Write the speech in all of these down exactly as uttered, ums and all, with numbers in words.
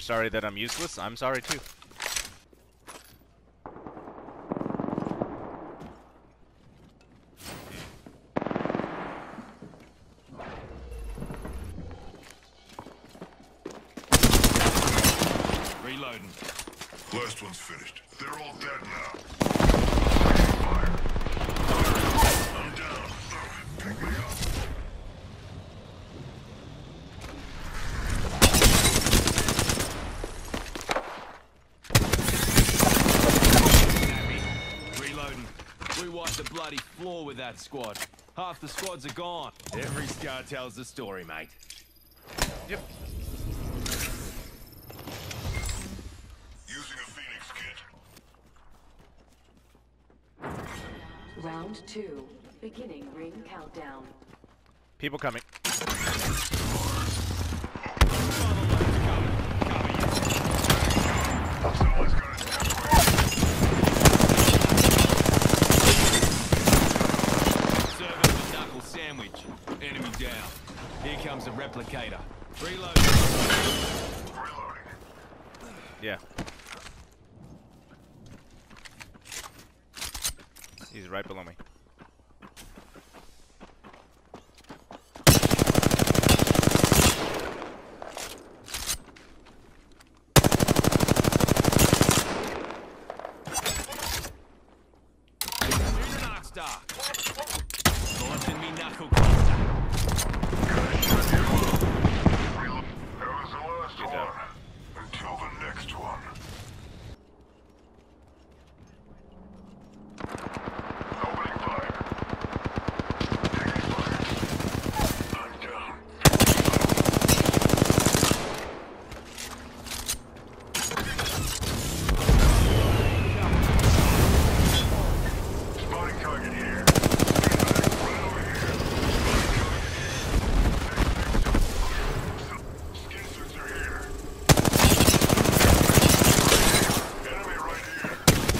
sorry that I'm useless, I'm sorry too. Reloading. Last one's finished. They're all dead now. I'm down. Pick me up. Reloading. We wiped the bloody floor with that squad. Half the squads are gone. Every scar tells the story, mate. Yep. Using a Phoenix kit. Round two. Beginning ring countdown. People coming. Someone's gonna Servant with knuckle sandwich. Enemy down. Here comes a replicator. Reload. Reloading. Yeah. He's right below me. Star. Launching me knuckle cluster. Reload. That was the last Good one. job. Until the next one. Opening fire. Taking fire. I'm down. Spotting target here. Right over here. Skin suits are here. Enemy right here.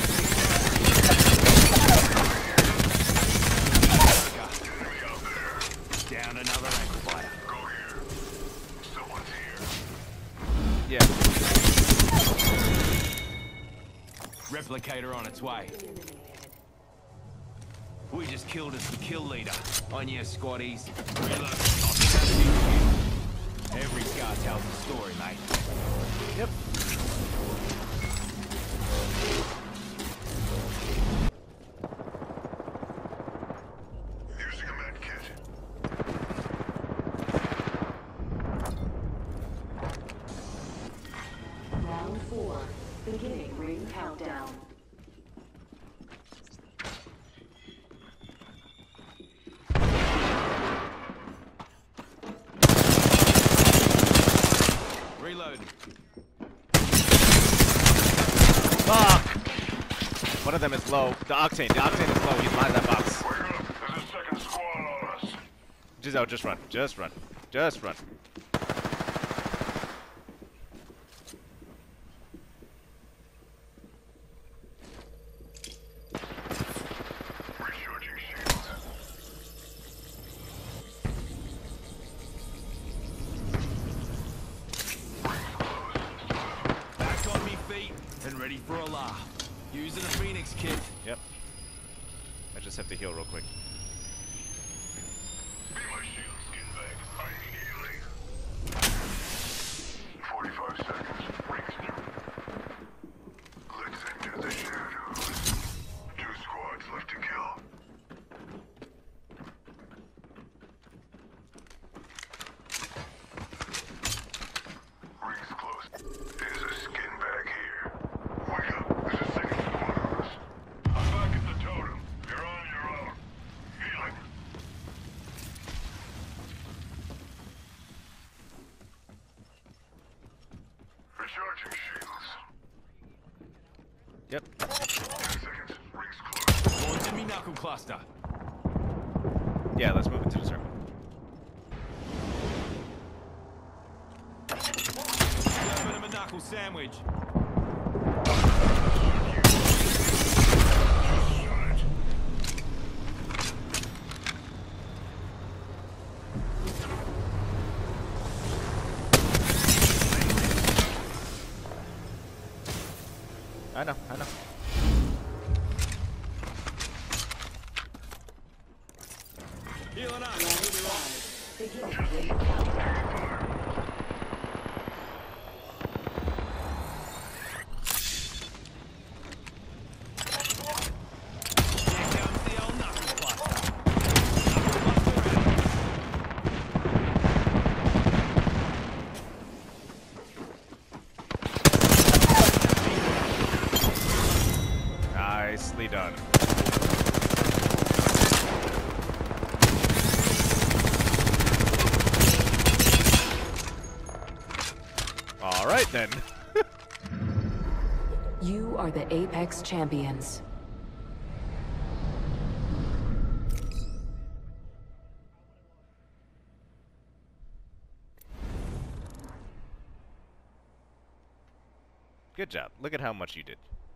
Enemy out there. Down another ankle biter. Go here. Someone's here. Yeah. Replicator on its way. We just killed us the kill leader. On your squaddies. Reload. Every scar tells a story, mate. Yep. Using a med kit. Round four. Beginning ring countdown. Reload. Fuck! One of them is low. The Octane. The Octane is low. He's behind that box. Wake up. There's a second squad on us. Giselle, just run. Just run. Just run. Recharging shields. Back on me feet and ready for a laugh. Using a Phoenix kit. Yep. I just have to heal real quick. Be my shield, skin bag. I'm healing. forty-five seconds. Rings through. Let's enter the shadows. Two squads left to kill. Rings close. There's a skin bag here. Wake up. There's a second squad on us. I'm back at the totem. You're on your own. Healing. Recharging shields. Yep. Ten seconds. Rings close. Launching me knuckle cluster. Yeah, let's move into the circle. Serving him a knuckle sandwich. I know. Healing up. Round five. Beginning ring countdown. Here comes the old knuckle buster. Knuckle buster out. Nicely done. All right then. You are the Apex Champions. Good job. Look at how much you did.